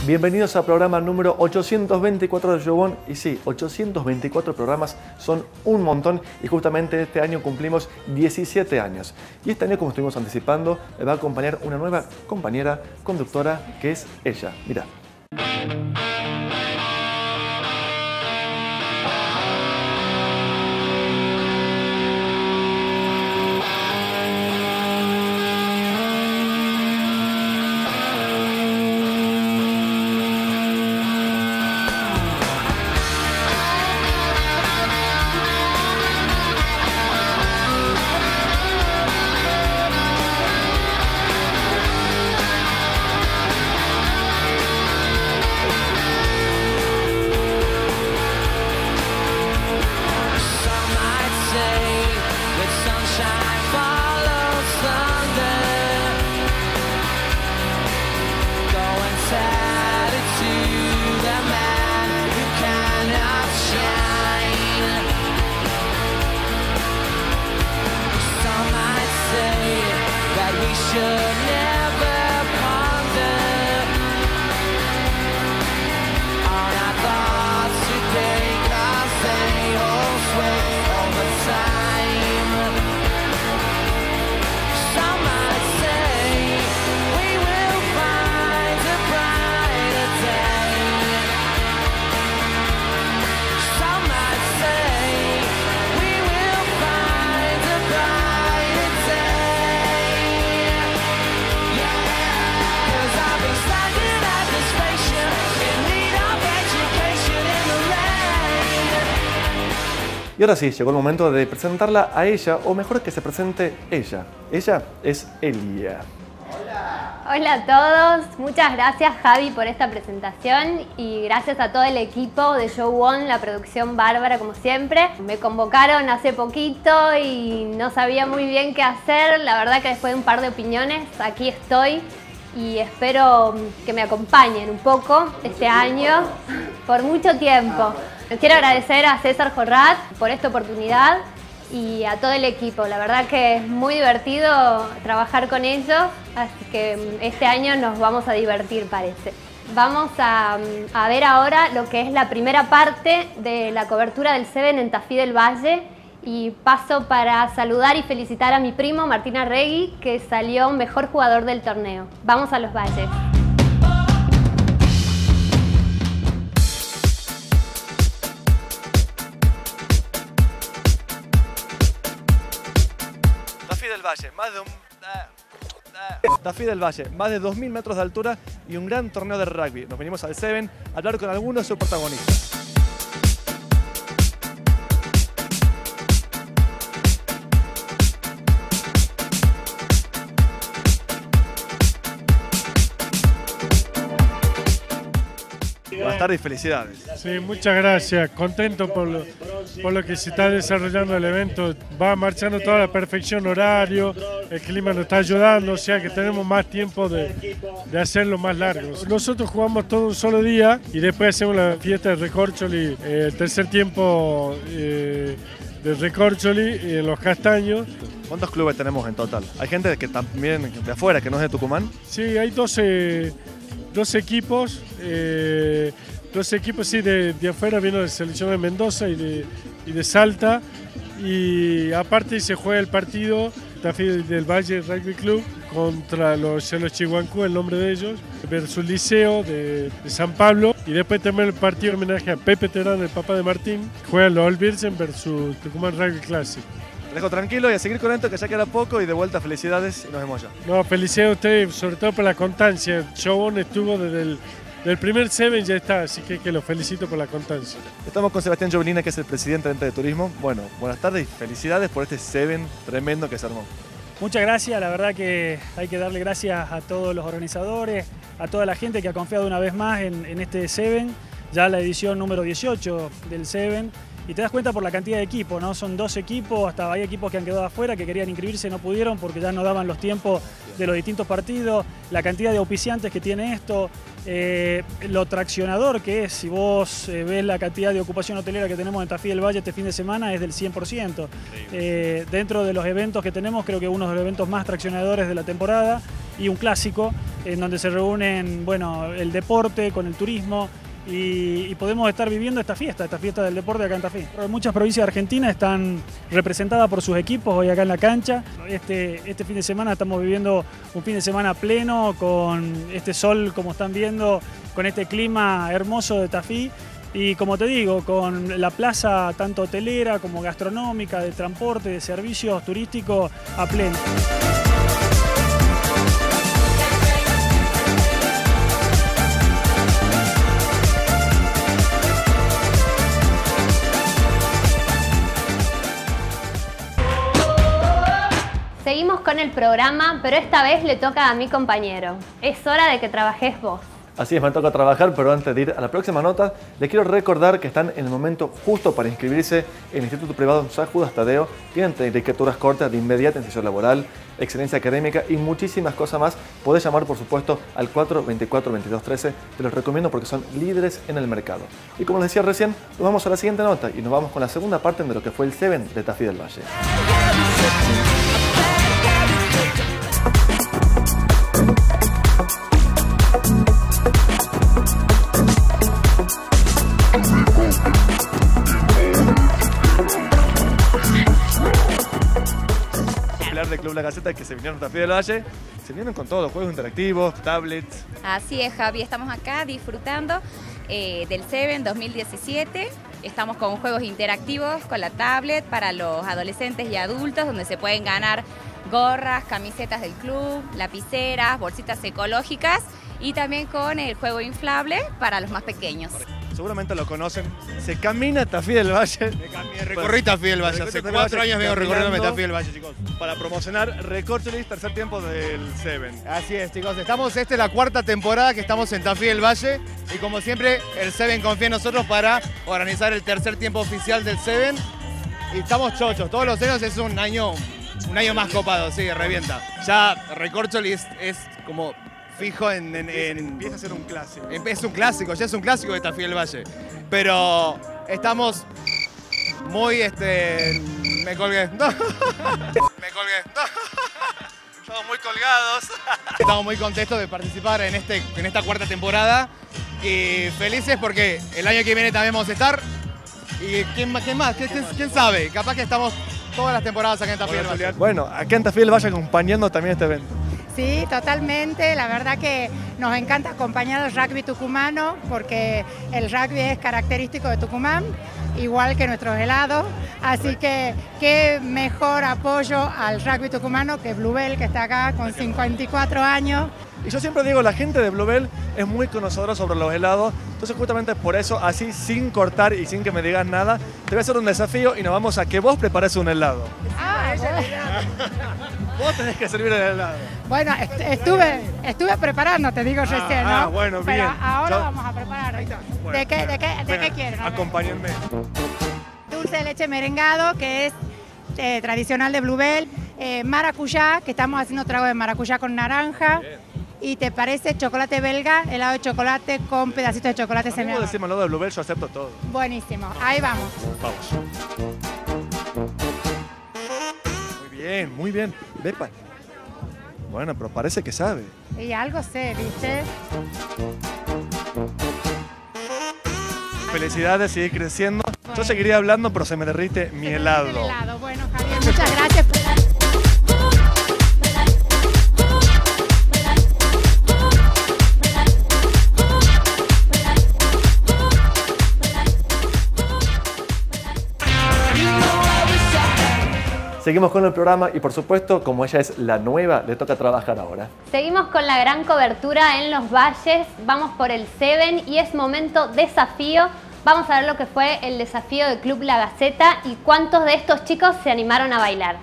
Bienvenidos al programa número 824 de Show On. Y sí, 824 programas son un montón y justamente este año cumplimos 17 años. Y este año, como estuvimos anticipando, me va a acompañar una nueva compañera conductora que es ella. Mirá. Y ahora sí, llegó el momento de presentarla a ella, o mejor que se presente ella. Ella es Elia. Hola a todos, muchas gracias Javi por esta presentación y gracias a todo el equipo de Show On, la producción bárbara como siempre. Me convocaron hace poquito y no sabía muy bien qué hacer, la verdad que después de un par de opiniones aquí estoy y espero que me acompañen un poco este año por mucho tiempo. Quiero agradecer a César Jorrat por esta oportunidad y a todo el equipo. La verdad que es muy divertido trabajar con ellos, así que este año nos vamos a divertir, parece. Vamos a ver ahora lo que es la primera parte de la cobertura del Seven en Tafí del Valle y paso para saludar y felicitar a mi primo Martín Arregui, que salió mejor jugador del torneo. Vamos a los valles. Tafí del Valle, más de 2000 metros de altura y un gran torneo de rugby. Nos venimos al Seven a hablar con algunos de sus protagonistas. Buenas tardes y felicidades. Sí, muchas gracias. Contento por lo que se está desarrollando el evento. Va marchando toda la perfección, horario, el clima nos está ayudando, o sea que tenemos más tiempo de hacerlo más largo. Nosotros jugamos todo un solo día y después hacemos la fiesta de Recorcholi, el tercer tiempo de Recorcholi en Los Castaños. ¿Cuántos clubes tenemos en total? ¿Hay gente que también de afuera, que no es de Tucumán? Sí, hay 12 equipos. 12 equipos sí, de afuera, vino de selección de Mendoza y de Salta, y aparte se juega el partido Tafí del Valle Rugby Club contra los Chihuancú, el nombre de ellos, versus Liceo de San Pablo, y después también el partido de homenaje a Pepe Terán, el papá de Martín, juegan los All Virgen versus Tucumán Rugby Classic. Te dejo tranquilo y a seguir con esto, que ya queda poco, y de vuelta felicidades y nos vemos ya. No, felicidades a ustedes, sobre todo por la constancia. Show On estuvo desde el primer Seven, ya está, así que lo felicito por la constancia. Estamos con Sebastián Jovelina, que es el presidente de Ente de Turismo. Bueno, buenas tardes y felicidades por este Seven tremendo que se armó. Muchas gracias, la verdad que hay que darle gracias a todos los organizadores, a toda la gente que ha confiado una vez más en este Seven, ya la edición número 18 del Seven. Y te das cuenta por la cantidad de equipos, ¿no? Son 2 equipos, hasta hay equipos que han quedado afuera, que querían inscribirse y no pudieron porque ya no daban los tiempos de los distintos partidos, la cantidad de auspiciantes que tiene esto, lo traccionador que es. Si vos ves la cantidad de ocupación hotelera que tenemos en Tafí del Valle este fin de semana, es del 100%. Dentro de los eventos que tenemos, creo que uno de los eventos más traccionadores de la temporada. y un clásico, en donde se reúnen, bueno, el deporte con el turismo, y podemos estar viviendo esta fiesta del deporte acá en Tafí. Muchas provincias de Argentina están representadas por sus equipos hoy acá en la cancha. Este fin de semana estamos viviendo un fin de semana pleno, con este sol, como están viendo, con este clima hermoso de Tafí. Y como te digo, con la plaza tanto hotelera como gastronómica, de transporte, de servicios turísticos a pleno. Seguimos con el programa, pero esta vez le toca a mi compañero. Es hora de que trabajes vos. Así es, me toca trabajar, pero antes de ir a la próxima nota, les quiero recordar que están en el momento justo para inscribirse en el Instituto Privado San Judas Tadeo. Tienen tecnicaturas cortas de inmediata inserción laboral, excelencia académica y muchísimas cosas más. Podés llamar, por supuesto, al 424-2213. Te los recomiendo porque son líderes en el mercado. Y como les decía recién, nos vamos a la siguiente nota y nos vamos con la segunda parte de lo que fue el Seven de Tafí del Valle. De Club La Gaceta que se vinieron a Tafí del Valle, se vinieron con todos los juegos interactivos, tablets. Así es, Javi, estamos acá disfrutando del Seven 2017. Estamos con juegos interactivos con la tablet para los adolescentes y adultos, donde se pueden ganar gorras, camisetas del club, lapiceras, bolsitas ecológicas y también con el juego inflable para los más pequeños. Seguramente lo conocen. Se camina Tafí del Valle. Recorrí Tafí del Valle. Hace 4 años vengo recorriendo Tafí del Valle, chicos. Para promocionar Recorcholis, tercer tiempo del Seven. Así es, chicos. Esta es la 4ª temporada que estamos en Tafí del Valle. Y como siempre, el Seven confía en nosotros para organizar el tercer tiempo oficial del Seven. Y estamos chochos. Todos los años es un año más copado, sí, revienta. Ya Recorcholis es como fijo empieza a ser un clásico. Es un clásico, ya es un clásico de Tafí del Valle. Pero estamos muy, me colgué. Me colgué. Estamos muy colgados. Estamos muy contentos de participar en esta 4ª temporada. Y felices porque el año que viene también vamos a estar. ¿Y quién más? ¿Quién sabe? Capaz que estamos todas las temporadas acá en Tafí del Valle. Bueno, acá en Tafí del Valle acompañando también este evento. Sí, totalmente. La verdad que nos encanta acompañar al rugby tucumano porque el rugby es característico de Tucumán, igual que nuestros helados. Así que qué mejor apoyo al rugby tucumano que Bluebell, que está acá con 54 años. Y yo siempre digo, la gente de Bluebell es muy conocedora sobre los helados, entonces justamente por eso, así sin cortar y sin que me digas nada, te voy a hacer un desafío y nos vamos a que vos prepares un helado. Vos tenés que servir el helado. Bueno, estuve preparando, te digo recién, ¿no? Bueno, pero bien. ahora vamos a preparar. Bueno, ¿De qué quieren? Acompáñenme. Dulce de leche merengado, que es tradicional de Bluebell. Maracuyá, que estamos haciendo trago de maracuyá con naranja. Bien. ¿Y te parece chocolate belga, helado de chocolate con pedacitos de chocolate semiamargo? ¿Cómo decimos lo de Bluebell? Yo acepto todo. Buenísimo, ahí vamos. Vamos. Muy bien. Vepa. Bueno, pero parece que sabe. Y algo sé, ¿viste? Felicidades, sigue creciendo. Bueno. Yo seguiría hablando, pero se me derrite mi helado. El helado. Bueno, Javier, muchas gracias. Seguimos con el programa y por supuesto, como ella es la nueva, le toca trabajar ahora. Seguimos con la gran cobertura en los valles, vamos por el Seven y es momento desafío. Vamos a ver lo que fue el desafío del Club La Gaceta y cuántos de estos chicos se animaron a bailar.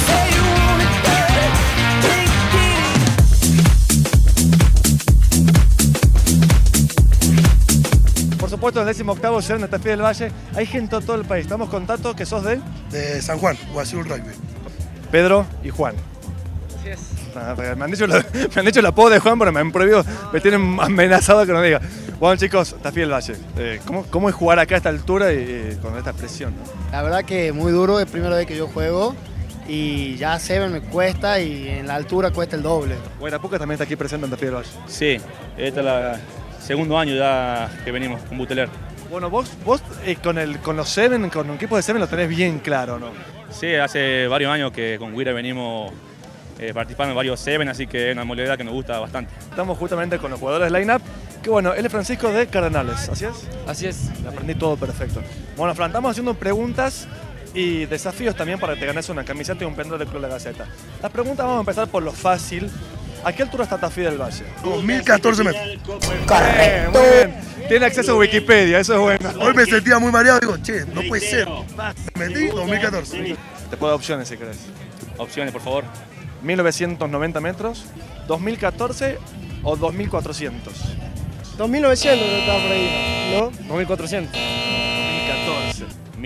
Por supuesto, en el 18º Seven de Tafí del Valle hay gente de todo el país. Estamos con Tato, que sos de San Juan, Guazul Rugby. Pedro y Juan. Así es. Me han dicho el apodo de Juan, pero me han prohibido, me tienen amenazado que no diga. Bueno, chicos, Tafí del Valle, ¿cómo es jugar acá a esta altura y con esta presión, ¿no? La verdad que muy duro, es la primera vez que yo juego. y ya Seven me cuesta y en la altura cuesta el doble. Guairapuca también está aquí presente en Tafí del Valle. Sí, este es el segundo año ya que venimos con Buteler. Bueno, vos con los Seven, con un equipo de Seven lo tenés bien claro, ¿no? Sí, hace varios años que con Guira venimos participando en varios Seven, así que es una modalidad que nos gusta bastante. Estamos justamente con los jugadores de line-up, que bueno, él es Francisco de Cardenales, ¿así es? Así es. Le aprendí todo perfecto. Bueno, Fran, estamos haciendo preguntas y desafíos también para que te ganes una camiseta y un pendrive del Club La Gaceta. Las preguntas vamos a empezar por lo fácil. ¿A qué altura está Tafí del Valle? 2014 metros. Correcto. Muy bien. Tiene acceso a Wikipedia, eso es bueno. Hoy me sentía muy mareado, digo, che, no puede ser. Me metí 2014. Te puedo dar opciones si querés. Opciones, por favor. 1990 metros, 2014 o 2400. 2900 no estaba por ahí, ¿no? 2400. 2014.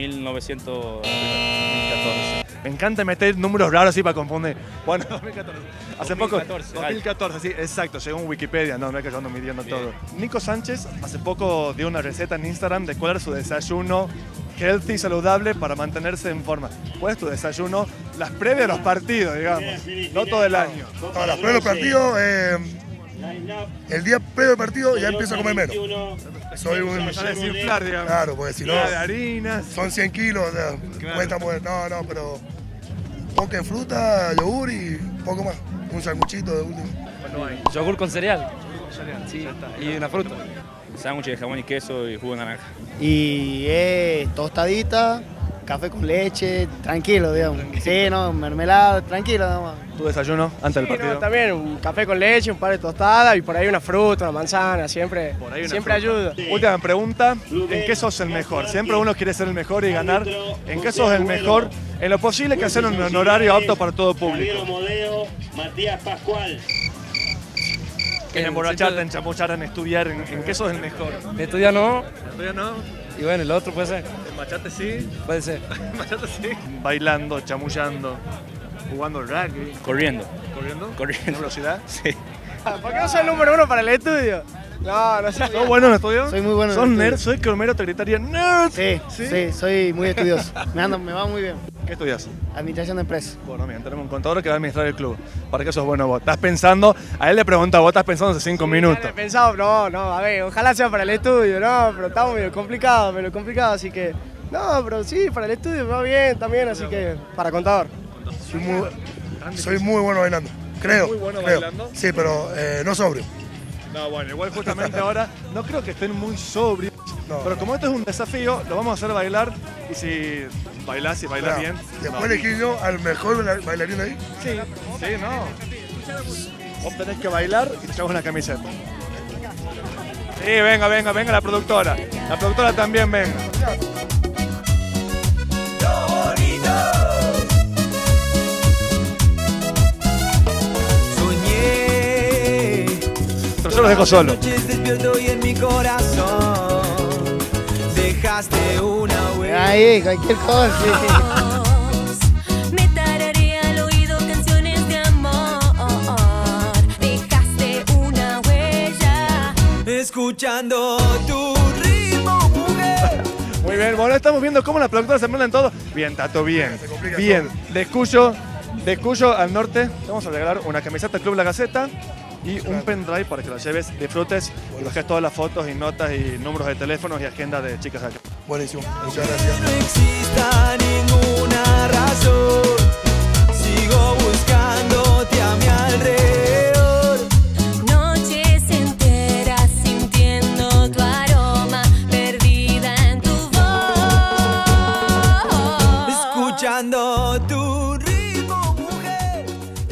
1914. Me encanta meter números raros así para confundir. Bueno, 2014. Hace 2014, poco. 2014, sí, exacto, según Wikipedia. No es que yo ando midiendo todo. Nico Sánchez hace poco dio una receta en Instagram de cuál era su desayuno healthy, saludable para mantenerse en forma. ¿Cuál es tu desayuno? Las previas de los partidos, digamos. No todo el año. No, las previas de los partidos, el día previo del partido ya empiezo a comer menos. Soy un... A desinflar, digamos. Claro, porque si no... De harinas. Son 100 kilos, o sea, Claro. cuesta mover. No, pero... Poca en fruta, yogur y poco más. Un sanguchito de último. Yogur con cereal. Sí, y una fruta. Sándwich de jamón y queso y jugo de naranja. Y tostadita, café con leche, tranquilo, digamos. Sí, no, mermelada, tranquilo, nomás. ¿Tu desayuno antes del partido? No, también un café con leche, un par de tostadas y por ahí una fruta, una manzana, siempre, Por ahí una siempre fruta. ayuda. Última pregunta, ¿en qué sos el mejor? Siempre uno quiere ser el mejor y ganar. ¿En qué sos el mejor? En lo posible que hacer un horario apto para todo público. Matías Pascual. En emborracharte, en chamuchar, en estudiar, ¿en qué sos el mejor? De estudiar no, ¿Estudiar no? y bueno, el otro puede ser. ¿En bachate sí? Puede ser. ¿En bachate sí? Bailando, chamullando, jugando al rugby. Corriendo. ¿Corriendo? Corriendo. ¿En velocidad? Sí. ¿Por qué no soy el número uno para el estudio? No, no sé. ¿Sos bueno en estudio? Soy muy bueno en ¿Sos estudio. nerd? Soy que Homero te gritaría nerd. Sí, soy muy estudioso. Me va muy bien. ¿Qué estudias? Administración de empresas. Bueno, bien, tenemos un contador que va a administrar el club. ¿Para qué sos bueno vos? ¿Estás pensando? A él le pregunta, vos estás pensando hace 5 minutos. He pensado, no, a ver, ojalá sea para el estudio, no, pero estamos medio complicado, así que, no, pero sí, para el estudio me va bien también, así que, para contador. Soy muy bueno bailando, creo. ¿Muy bueno creo. bailando? Sí, pero no sobrio. No, bueno, igual justamente ahora no creo que estén muy sobrios. No. Pero como esto es un desafío, lo vamos a hacer bailar. Y si bailás Mirá, bien. Después elegí yo al mejor bailarín de ahí. Sí, no. Vos tenés que bailar y te llevas una camiseta. Sí, venga la productora. La productora también venga. Pero yo los dejo solo. Ahí, cualquier cosa. Me tararía al oído canciones de amor. Dejaste una huella. Escuchando tu ritmo, mujer. Muy bien, bueno, estamos viendo cómo las productoras se mandan todo. Bien, Tato, bien. Bien. De Cuyo al norte, te vamos a regalar una camiseta del Club La Gaceta y un pendrive para que lo lleves, disfrutes y bajes todas las fotos y notas y números de teléfonos y agenda de chicas acá. Buenísimo, muchas gracias. No exista ninguna razón. Sigo buscándote a mi alrededor. Noches enteras sintiendo tu aroma, perdida en tu voz. Escuchando tu ritmo, mujer.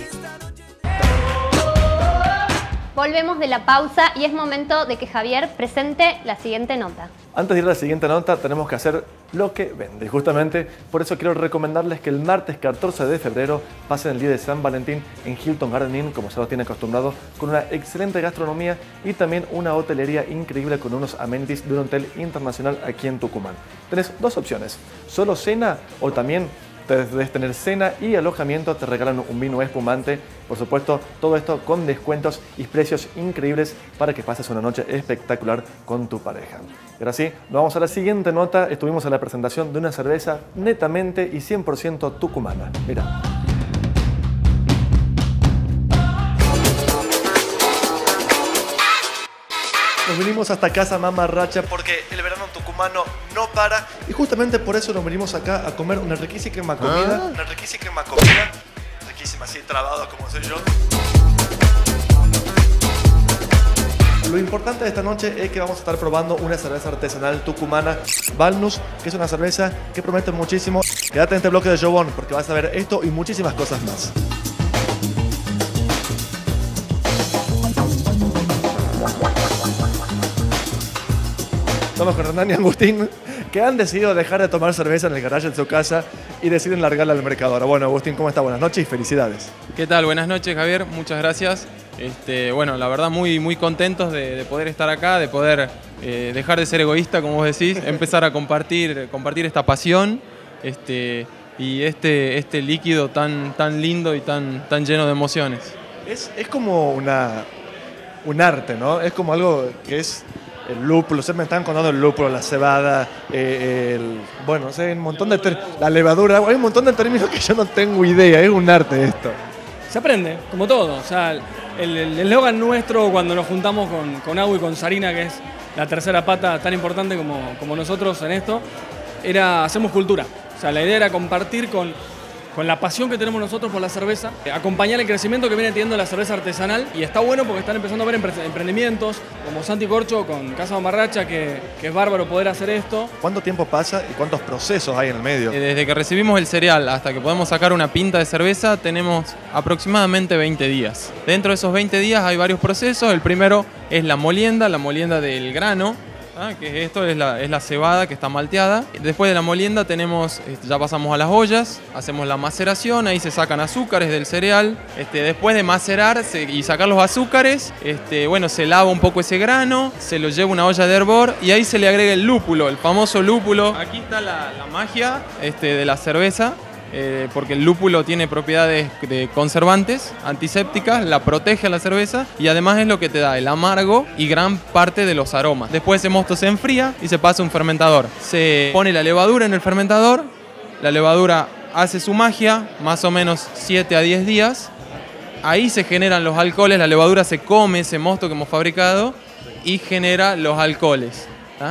Volvemos de la pausa y es momento de que Javier presente la siguiente nota. Antes de ir a la siguiente nota, tenemos que hacer lo que vende. Y justamente por eso quiero recomendarles que el martes 14 de febrero pasen el día de San Valentín en Hilton Garden Inn, como se lo tiene acostumbrado, con una excelente gastronomía y también una hotelería increíble con unos amenities de un hotel internacional aquí en Tucumán. Tenés dos opciones, solo cena o también debes tener cena y alojamiento, te regalan un vino espumante. Por supuesto, todo esto con descuentos y precios increíbles para que pases una noche espectacular con tu pareja. Y ahora sí, nos vamos a la siguiente nota. Estuvimos en la presentación de una cerveza netamente y 100% tucumana. Mirá. Nos vinimos hasta Casa Mamarracha porque el verano tucumano no para y justamente por eso nos venimos acá a comer una riquísima comida. Una riquísima comida. Riquísima, así trabados como soy yo. Lo importante de esta noche es que vamos a estar probando una cerveza artesanal tucumana, Balnus, que es una cerveza que promete muchísimo. Quédate en este bloque de Show On porque vas a ver esto y muchísimas cosas más. Estamos con Hernán y Agustín, que han decidido dejar de tomar cerveza en el garaje de su casa y deciden largarla al mercado. Ahora, bueno, Agustín, ¿cómo está? Buenas noches y felicidades. ¿Qué tal? Buenas noches, Javier. Muchas gracias. Bueno, la verdad muy contentos de poder estar acá, de poder dejar de ser egoísta, como vos decís, empezar a compartir esta pasión y este líquido tan lindo y tan lleno de emociones. Es como un arte, ¿no? Es como algo que es el lúpulo. Ustedes me están contando el lúpulo, la cebada, bueno, no sé, un montón de la levadura. Hay un montón de términos que yo no tengo idea. Es un arte esto. Se aprende, como todo. O sea, el eslogan nuestro cuando nos juntamos con Agu y con Sarina, que es la tercera pata tan importante como nosotros en esto, era hacemos cultura. O sea, la idea era compartir con la pasión que tenemos nosotros por la cerveza, acompañar el crecimiento que viene teniendo la cerveza artesanal, y está bueno porque están empezando a ver emprendimientos como Santi Corcho con Casa Mamarracha, que es bárbaro poder hacer esto. ¿Cuánto tiempo pasa y cuántos procesos hay en el medio? Desde que recibimos el cereal hasta que podemos sacar una pinta de cerveza tenemos aproximadamente 20 días. Dentro de esos 20 días hay varios procesos. El primero es la molienda del grano, que esto es la cebada que está malteada. Después de la molienda ya pasamos a las ollas, hacemos la maceración, ahí se sacan azúcares del cereal. Después de macerar y sacar los azúcares, bueno, se lava un poco ese grano, se lo lleva a una olla de hervor y ahí se le agrega el lúpulo, el famoso lúpulo. Aquí está la magia de la cerveza. Porque el lúpulo tiene propiedades de conservantes, antisépticas, la protege a la cerveza y además es lo que te da el amargo y gran parte de los aromas. Después ese mosto se enfría y se pasa a un fermentador. Se pone la levadura en el fermentador, la levadura hace su magia, más o menos 7 a 10 días. Ahí se generan los alcoholes, la levadura se come ese mosto que hemos fabricado y genera los alcoholes.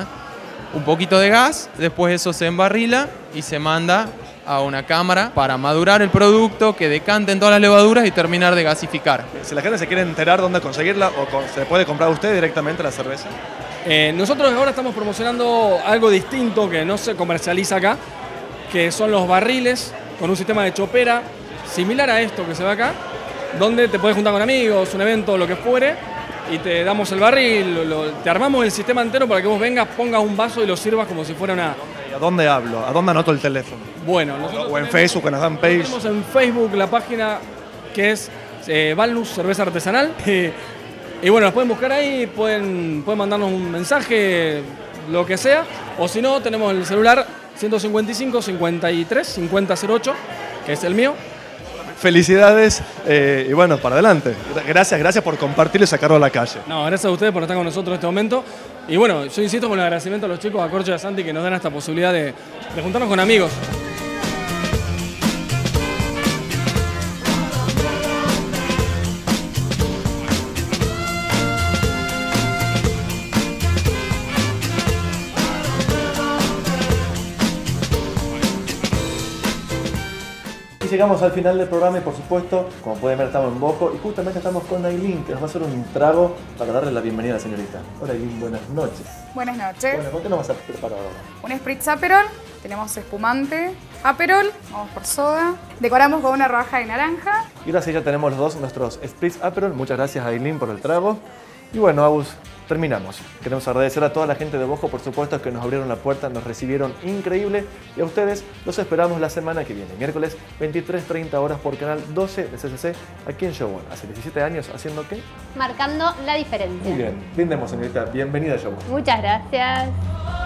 Un poquito de gas, después eso se embarrila y se manda a una cámara para madurar el producto, que decanten todas las levaduras y terminar de gasificar. Si la gente se quiere enterar dónde conseguirla o se puede comprar usted directamente la cerveza. Nosotros ahora estamos promocionando algo distinto que no se comercializa acá, que son los barriles con un sistema de chopera similar a esto que se ve acá, donde te puedes juntar con amigos, un evento, lo que fuere, y te damos el barril, te armamos el sistema entero para que vos vengas, pongas un vaso y lo sirvas como si fuera una... ¿A dónde hablo? ¿A dónde anoto el teléfono? Bueno, nosotros o en Facebook, en la fanpage. Tenemos en Facebook la página que es Balnus Cerveza Artesanal. Y bueno, nos pueden buscar ahí, pueden mandarnos un mensaje, lo que sea. O si no, tenemos el celular 155 53 5008, que es el mío. Felicidades y bueno, para adelante. Gracias por compartirlo y sacarlo a la calle. No, gracias a ustedes por estar con nosotros en este momento. Y bueno, yo insisto con el agradecimiento a los chicos, a Corcho y a Santi, que nos dan esta posibilidad de juntarnos con amigos. Llegamos al final del programa y por supuesto, como pueden ver, estamos en Bojo y justamente estamos con Ailín, que nos va a hacer un trago para darle la bienvenida a la señorita. Hola Ailín, buenas noches. Buenas noches. Bueno, ¿con qué nos vas a preparar ahora? Un spritz Aperol, tenemos espumante Aperol, vamos por soda, decoramos con una rodaja de naranja. Y ahora sí, ya tenemos los dos nuestros spritz Aperol. Muchas gracias Ailín por el trago. Y bueno, Agus, terminamos. Queremos agradecer a toda la gente de Bojo, por supuesto, que nos abrieron la puerta, nos recibieron increíble. Y a ustedes los esperamos la semana que viene, miércoles 23:30 horas por canal 12 de CCC, aquí en Show On. Hace 17 años, ¿haciendo qué? Marcando la diferencia. Muy bien, brindemos, señorita. Bienvenida a Show On. Muchas gracias.